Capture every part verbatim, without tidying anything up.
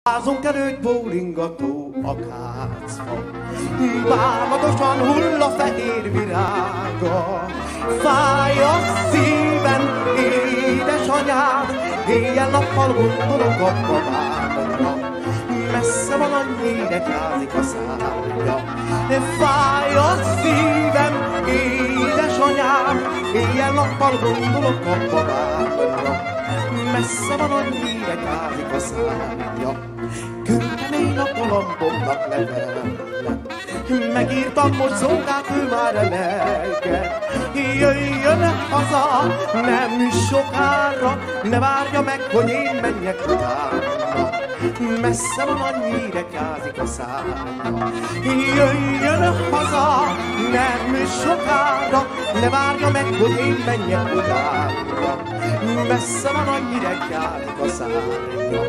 Házunk előtt bólingató akácfa, bámatosan hull a fehér virága. Fáj a szívem, édesanyád, éjjel-nappal gondolok a babámra. Messze van annyi reklázik a szárnya. Fáj a szívem, édesanyám, éjjel-nappal gondolok a babámra. Messze van annyi reklázik a szárnya. Küldtem én a galambomnak levelet, megírtam, hogy szolgált ő már eleget. Jöjjön haza, nem sokára, ne várja meg, hogy én menjek utána. Messze van annyi reklázik a szárnya. Jöjjön haza, nem sokára, ne várja meg, hogy én menjek utána. Messze van annyi reklázik a szárnya.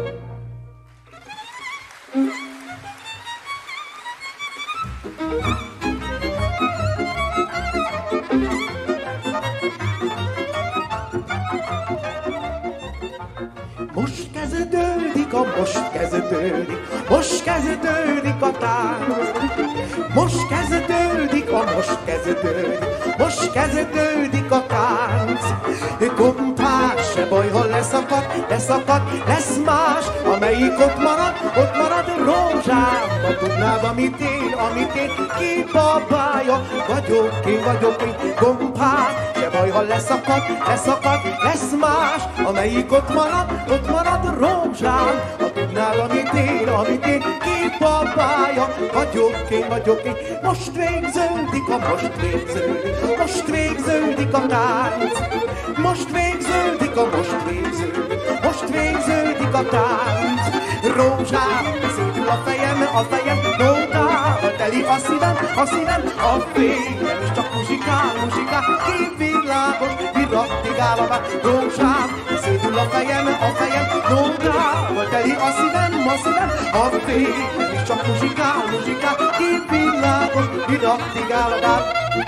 Most kezdődik a, most kezdődik, most kezdődik a tánc. Most kezdődik a, most kezdődik, most kezdődik a tánc. Kompár, se baj, ha leszakad, leszakad, lesz más, amelyik ott marad, ott marad rózsám. Ha tudnád, amit én, amit én, ki babája vagyok én, vagyok én. Kompár, se baj, ha leszakad, leszakad, lesz más, amelyik ott marad, ott marad rózsám. Ha tudnál, amit én, amit én, ki babája vagyok én, vagyok én. Most végződik a, most végződik, most végződik a tánc. Most végződik a, most végződik, most végződik a tánc. Rózsám, szédül a fejem, a fejem, nótával teli a szívem, a szívem, a fényem, és csak muzsikál, muzsikál, képvilágos, virattigál a vár. Rózsám, szédül a fejem, a fejem, nótával teli a szívem, a szívem, a fényem, és csak muzsikál, muzsikál, képvilágos, virattigál a vár.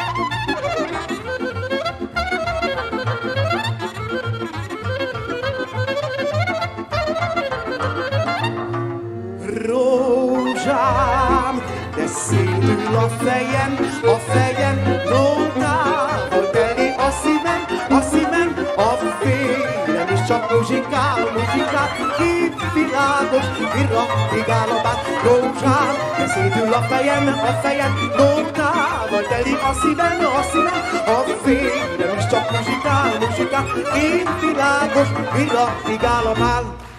Rózsám, de szédül a fejem, a fejem, nótával teli a szívem, a szívem, a fényem, és csak muzsikál, muzsikál, képvilágos, virattigál a bár. Rózsám, de szédül a fejem, a fejem, nótával teli a szívem, a szívem, a fényem, és csak muzsikál, muzsikál, képvilágos, virattigál a bár.